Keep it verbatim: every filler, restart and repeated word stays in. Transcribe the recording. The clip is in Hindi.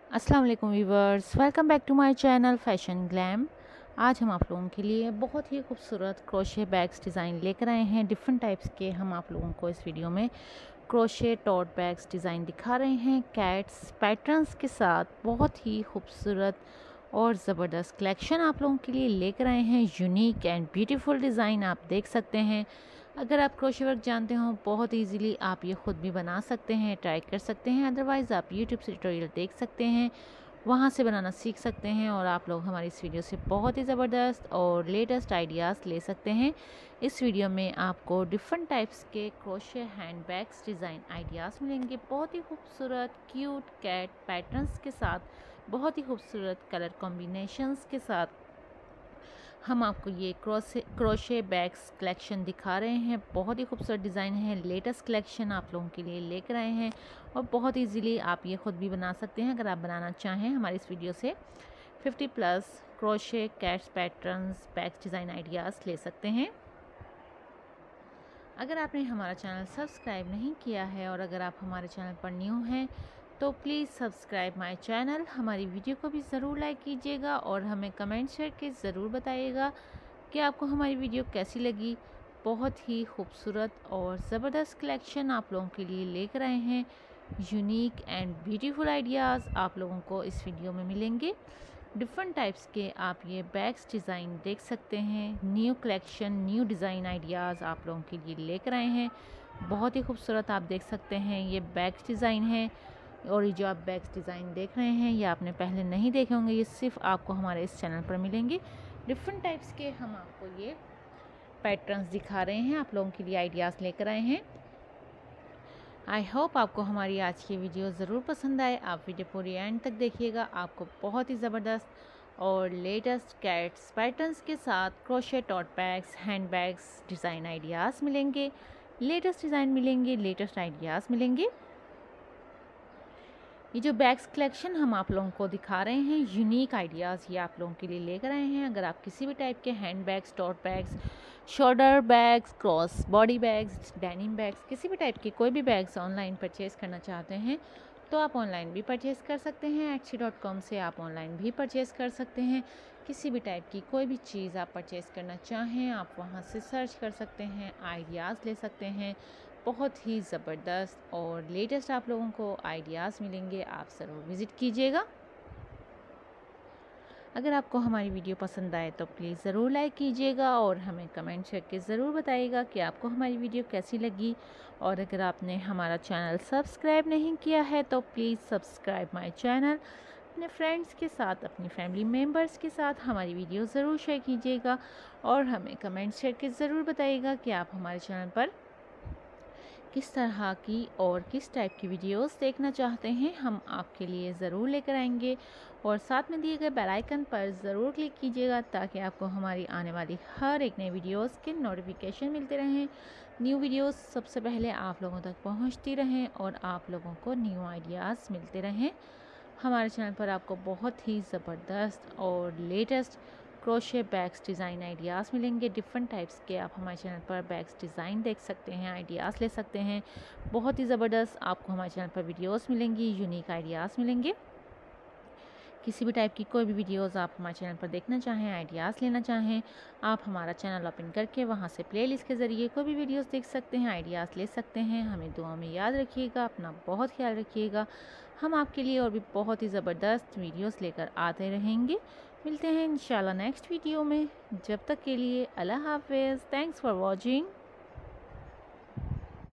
अस्सलाम वालेकुम viewers, welcome back to my channel Fashion Glam. आज हम आप लोगों के लिए बहुत ही खूबसूरत क्रोशे बैग्स डिज़ाइन लेकर आए हैं। डिफरेंट टाइप्स के हम आप लोगों को इस वीडियो में क्रोशे टोट बैग्स डिज़ाइन दिखा रहे हैं। कैट्स पैटर्न्स के साथ बहुत ही खूबसूरत और ज़बरदस्त कलेक्शन आप लोगों के लिए लेकर आए हैं। यूनिक एंड ब्यूटीफुल डिज़ाइन आप देख सकते हैं। अगर आप क्रोशे वर्क जानते हो बहुत इजीली आप ये ख़ुद भी बना सकते हैं, ट्राई कर सकते हैं। अदरवाइज़ आप यूट्यूब से ट्यूटोरियल देख सकते हैं, वहाँ से बनाना सीख सकते हैं और आप लोग हमारी इस वीडियो से बहुत ही ज़बरदस्त और लेटेस्ट आइडियाज़ ले सकते हैं। इस वीडियो में आपको डिफरेंट टाइप्स के crochet hand bags design ideas मिलेंगे। बहुत ही खूबसूरत क्यूट कैट पैटर्न्स के साथ, बहुत ही खूबसूरत कलर कॉम्बिनेशंस के साथ हम आपको ये क्रोशे क्रोशे बैग्स कलेक्शन दिखा रहे हैं। बहुत ही खूबसूरत डिज़ाइन है, लेटेस्ट कलेक्शन आप लोगों के लिए लेकर आए हैं और बहुत इजीली आप ये ख़ुद भी बना सकते हैं। अगर आप बनाना चाहें हमारी इस वीडियो से fifty plus crochet cats patterns bags design ideas ले सकते हैं। अगर आपने हमारा चैनल सब्सक्राइब नहीं किया है और अगर आप हमारे चैनल पर न्यू हैं तो प्लीज़ सब्सक्राइब माय चैनल। हमारी वीडियो को भी ज़रूर लाइक कीजिएगा और हमें कमेंट करके ज़रूर बताइएगा कि आपको हमारी वीडियो कैसी लगी। बहुत ही खूबसूरत और ज़बरदस्त कलेक्शन आप लोगों के लिए लेकर आए हैं। यूनिक एंड ब्यूटीफुल आइडियाज़ आप लोगों को इस वीडियो में मिलेंगे। डिफरेंट टाइप्स के आप ये बैग्स डिज़ाइन देख सकते हैं। New collection, new design ideas आप लोगों के लिए लेकर आए हैं। बहुत ही खूबसूरत आप देख सकते हैं ये बैग्स डिज़ाइन है और ये जो आप बैग्स डिज़ाइन देख रहे हैं ये आपने पहले नहीं देखे होंगे, ये सिर्फ आपको हमारे इस चैनल पर मिलेंगे। डिफरेंट टाइप्स के हम आपको ये पैटर्न्स दिखा रहे हैं, आप लोगों के लिए आइडियाज़ लेकर आए हैं। आई होप आपको हमारी आज की वीडियो ज़रूर पसंद आए। आप वीडियो पूरी एंड तक देखिएगा, आपको बहुत ही ज़बरदस्त और लेटेस्ट कैट्स पैटर्न्स के साथ crochet tote bags, hand bags design ideas मिलेंगे। लेटेस्ट डिज़ाइन मिलेंगे, लेटेस्ट आइडियाज़ मिलेंगे। ये जो बैग्स कलेक्शन हम आप लोगों को दिखा रहे हैं, यूनिक आइडियाज़ ये आप लोगों के लिए लेकर आए हैं। अगर आप किसी भी टाइप के hand bags, tote bags, shoulder bags, cross body bags, denim bags, किसी भी टाइप के कोई भी बैग्स ऑनलाइन परचेज़ करना चाहते हैं तो आप ऑनलाइन भी परचेज़ कर सकते हैं। एक्सी डॉट कॉम से आप ऑनलाइन भी परचेज़ कर सकते हैं। किसी भी टाइप की कोई भी चीज़ आप परचेज़ करना चाहें आप वहाँ से सर्च कर सकते हैं, आइडियाज़ ले सकते हैं। बहुत ही ज़बरदस्त और लेटेस्ट आप लोगों को आइडियाज़ मिलेंगे, आप ज़रूर विज़िट कीजिएगा। अगर आपको हमारी वीडियो पसंद आए तो प्लीज़ ज़रूर लाइक कीजिएगा और हमें कमेंट करके ज़रूर बताइएगा कि आपको हमारी वीडियो कैसी लगी। और अगर आपने हमारा चैनल सब्सक्राइब नहीं किया है तो प्लीज़ सब्सक्राइब माय चैनल। अपने फ्रेंड्स के साथ, अपनी फैमिली मेम्बर्स के साथ हमारी वीडियो ज़रूर शेयर कीजिएगा और हमें कमेंट्स करके ज़रूर बताइएगा कि आप हमारे चैनल पर किस तरह की और किस टाइप की वीडियोस देखना चाहते हैं, हम आपके लिए ज़रूर लेकर आएंगे। और साथ में दिए गए बेल आइकन पर ज़रूर क्लिक कीजिएगा ताकि आपको हमारी आने वाली हर एक नई वीडियोस के नोटिफिकेशन मिलते रहें। न्यू वीडियोस सबसे पहले आप लोगों तक पहुंचती रहें और आप लोगों को न्यू आइडियाज़ मिलते रहें। हमारे चैनल पर आपको बहुत ही ज़बरदस्त और latest crochet bags design ideas मिलेंगे। डिफरेंट टाइप्स के आप हमारे चैनल पर बैग्स डिज़ाइन देख सकते हैं, आइडियाज़ ले सकते हैं। बहुत ही ज़बरदस्त आपको हमारे चैनल पर वीडियोस मिलेंगी, यूनिक आइडियाज़ मिलेंगे। किसी भी टाइप की कोई भी वीडियोस आप हमारे चैनल पर देखना चाहें, आइडियाज़ लेना चाहें, आप हमारा चैनल ओपन करके वहां से प्लेलिस्ट के ज़रिए कोई भी वीडियोस देख सकते हैं, आइडियाज़ ले सकते हैं। हमें दुआ में याद रखिएगा, अपना बहुत ख्याल रखिएगा। हम आपके लिए और भी बहुत ही ज़बरदस्त वीडियोस लेकर आते रहेंगे। मिलते हैं इंशाल्लाह नेक्स्ट वीडियो में। जब तक के लिए अल्लाह हाफिज़। Thanks for watching.